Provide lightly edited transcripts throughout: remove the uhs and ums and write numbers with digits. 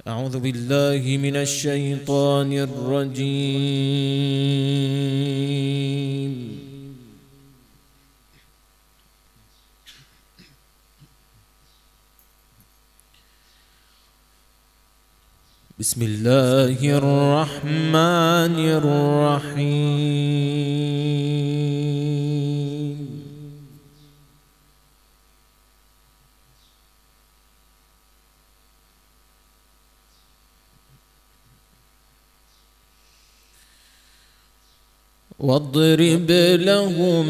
أعوذ بالله من الشيطان الرجيم. بسم الله الرحمن الرحيم. واضرب لهم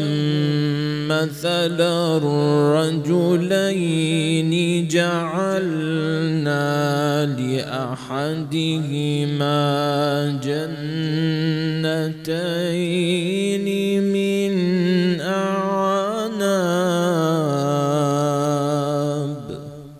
مثلا الرجلين جعلنا لأحدهما جنتين من أعناب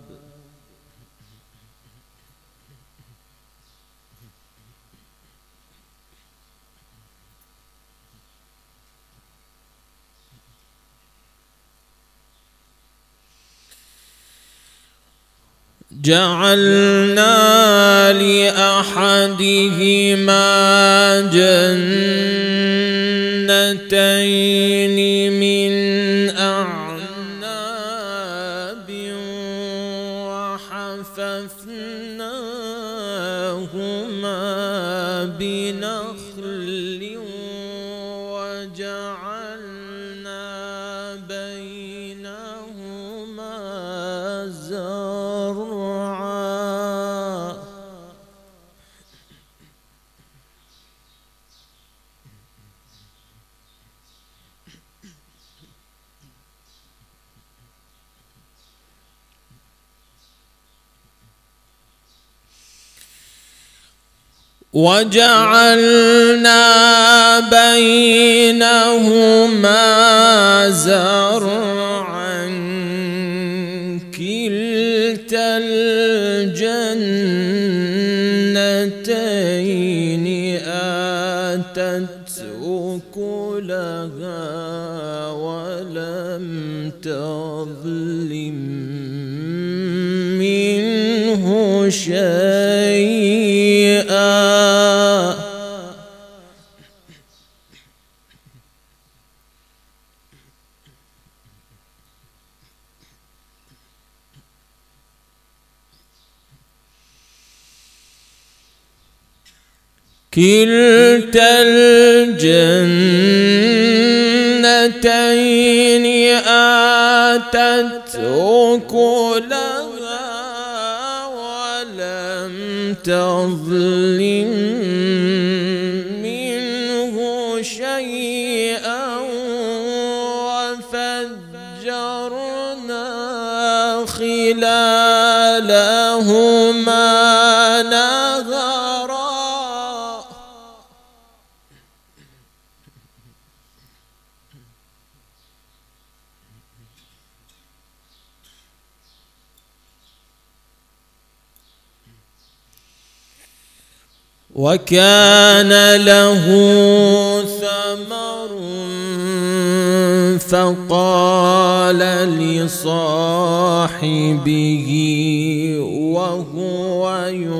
جعلنا لأحدهما جنتين من أعناب وحففناهما بنخل وجعلنا بينهما زرعا. وجعلنا بينهما زرعا كلتا الجنتين آتت أكلها ولم تظلم منه شيئا. كلتا الجنتين آتت أكلها ولم تظلم منه شيئا وفجرنا خلالهما نهرا. وكان له ثمر فقال لصاحبه وهو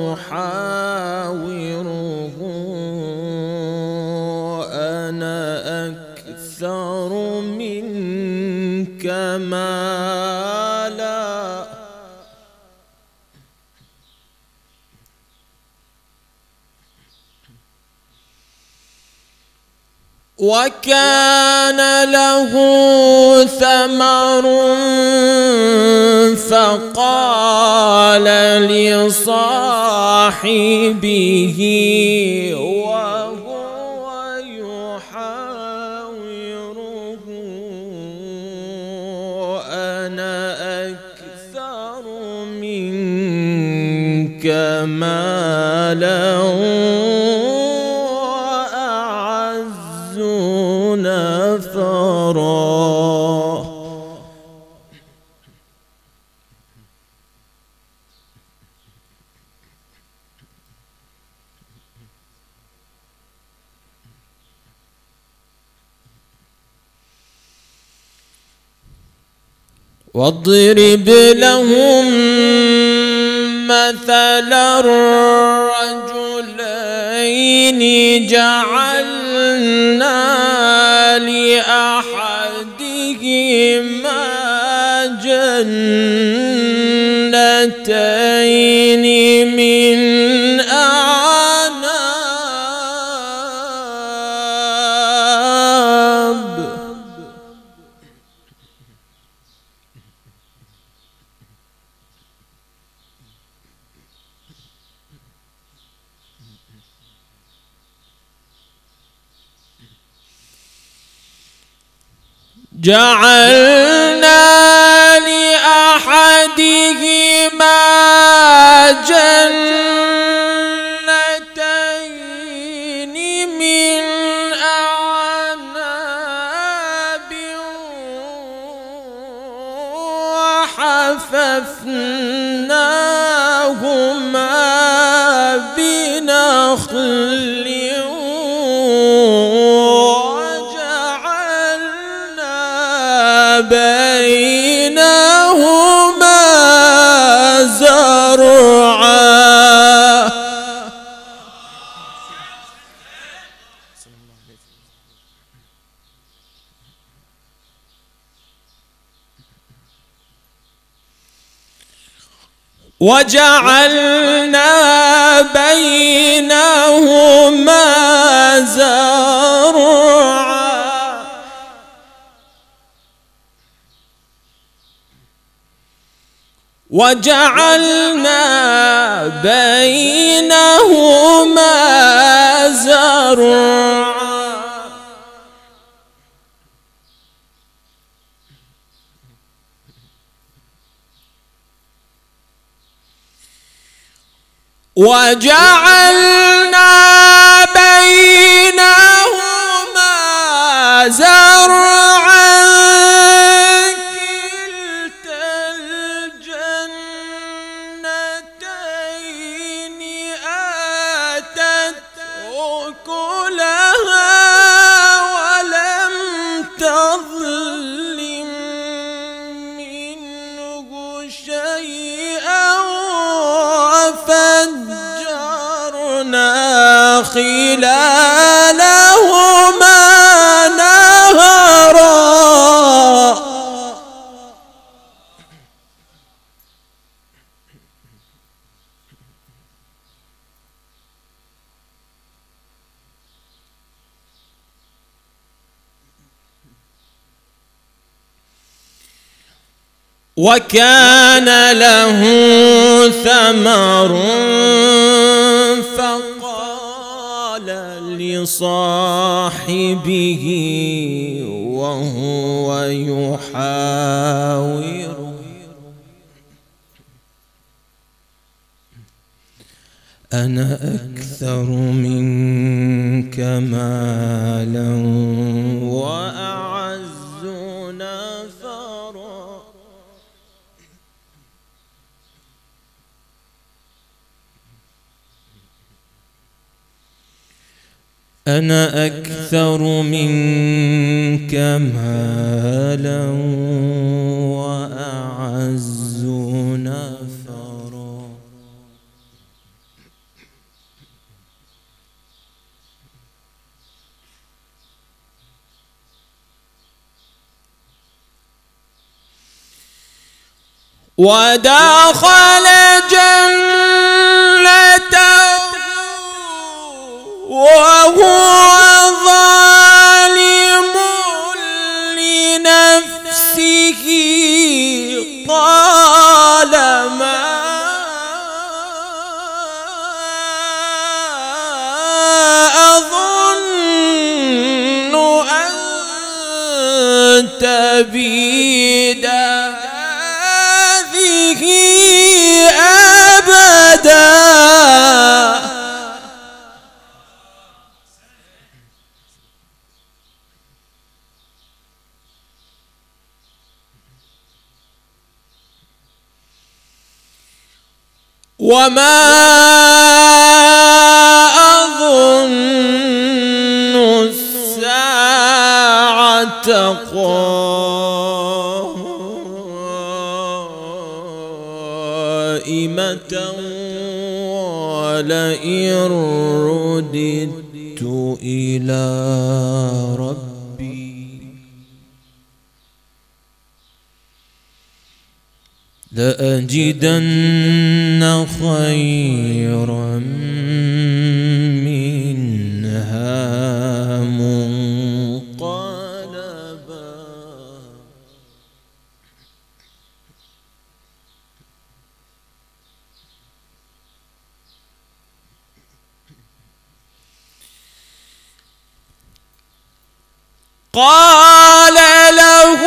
يحاوره أنا أكثر منك مالا وكان له ثمر فقال لصاحبه وهو يحاوره أنا أكثر منك مالا نفرا. واضرب لهم مثل الرجلين جعلنا لأحدهما جنتين من أعناب جعلنا لأحدهما جنتين من أعناب وحففناهما بنخل بينهما زرعا وجعلنا بينهما زرعا وجعلنا بينهما زرعا وجعلنا بينهما زرعا خلالهما نهرا وكان له ثمر فقال لصاحبه وهو يحاوره أنا أكثر منك مالا وأعز نفرا أنا أكثر منك مالا وأعز نفرا ودخل جنته وهو ظالم لنفسه قال ما أظن أن تبيد هذه أبدا وما أظن الساعة قائمة ولئن رددت إلى ربي لأجدن خيرا منها منقلبا. قال له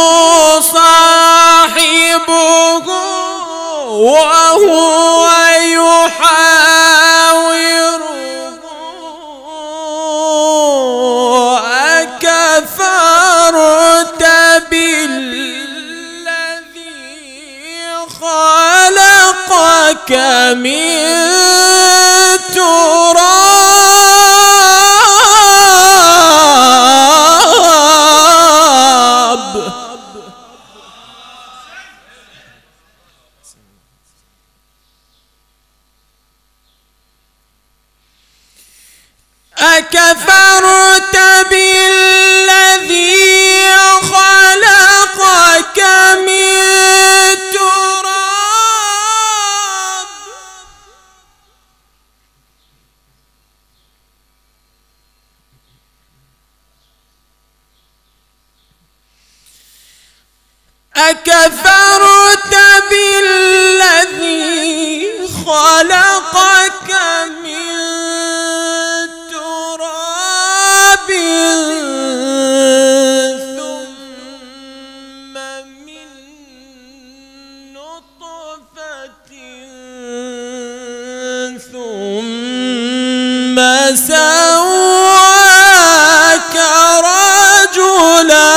صاحبه وهو يحاوره أكفرت بالذي خلقك من تراب أكفرت بالذي خلقك من تراب أكفرت بالذي خلقك من تراب ثم من نطفة ثم سواك رجلا.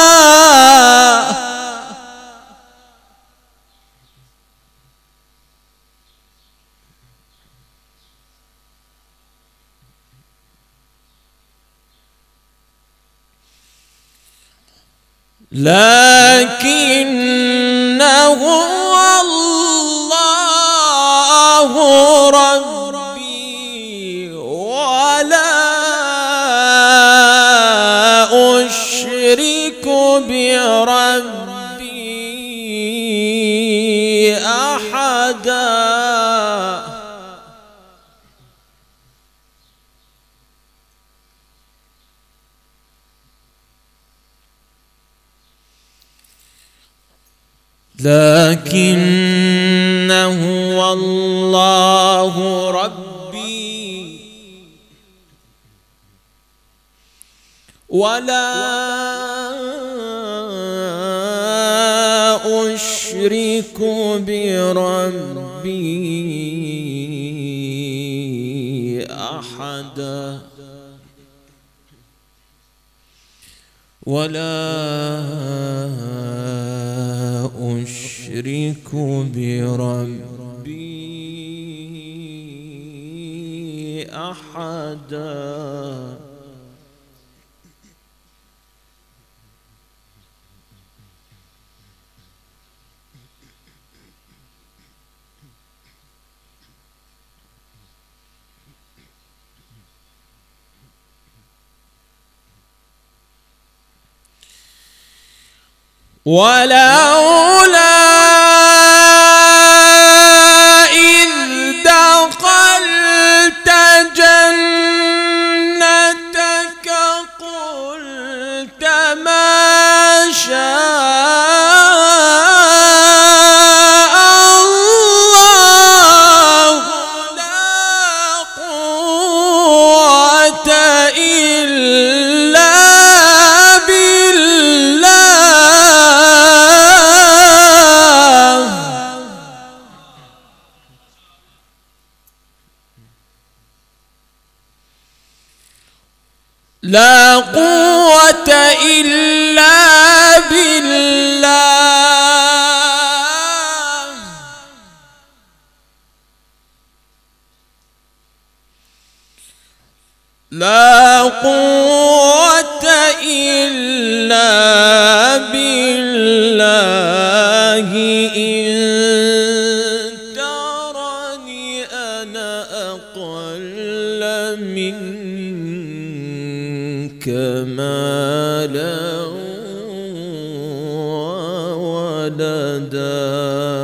لكنه الله ربي ولا أشرك بربي أحدا. لكنه الله ربي ولا أشرك بربي أحدا ولا أشرك بربي أحدا. ولولا إذ دخلت جنتك قلت ما شاء الله لا قوة إلا لا قوة إلا بالله. لا قوة إلا بالله إن ترى منك مالا وولدا.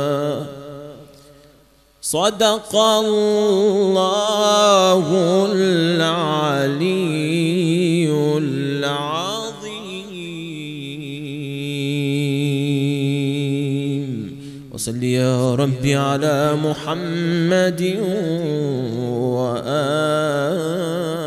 صدق الله العلي العظيم. وصل يا ربي على محمد وآله